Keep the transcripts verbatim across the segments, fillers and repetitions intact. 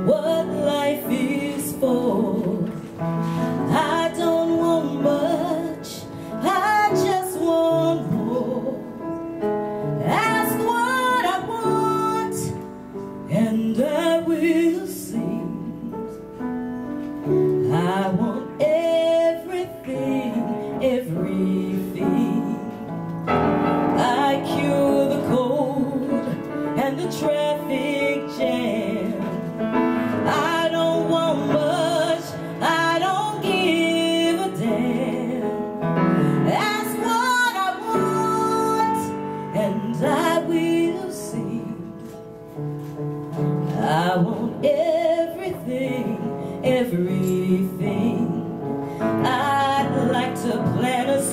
what life is for. I don't want much, I just want more. Ask what I want, and I will see. I want everything, everything. I cure the cold and the traffic jam. I don't want much, I don't give a damn. That's what I want, and I will see. I want everything, everything. I'd like to plant a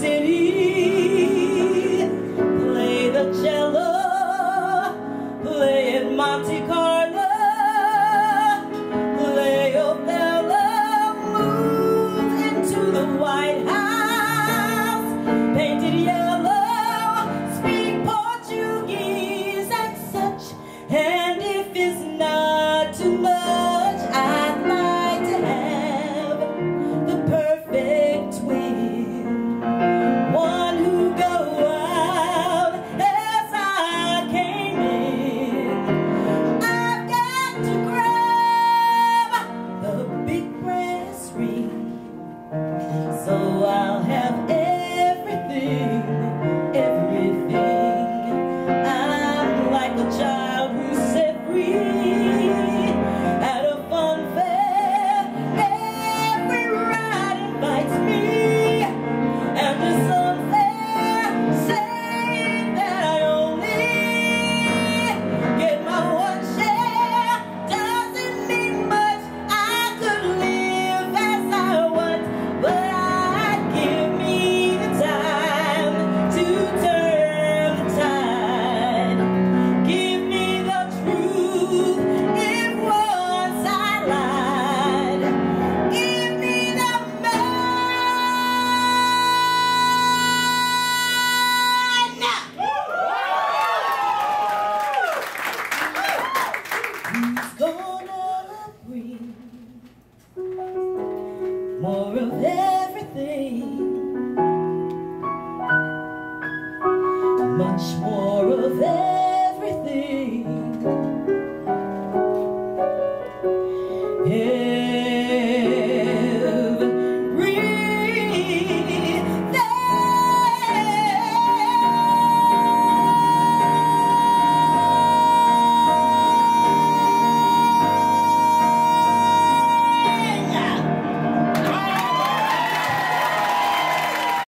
city, play the cello, play at Monte Carlo, play Othello, move into the White House, painted yellow, speak Portuguese and such. And if it's not too much, I'd like to have the perfect twin, one who go out as I came in. I've got to grab the big brass ring, so I'll have everything, everything. I'm like a child who's set free at a fun fair. Every ride invites me, and it's unfair saying that I only get my one share. Doesn't mean much, I could live as I want, but I'd give me the time to turn the tide. Give me the truth if once I lied. Give me the man. Who's gonna bring more of everything, much more of everything?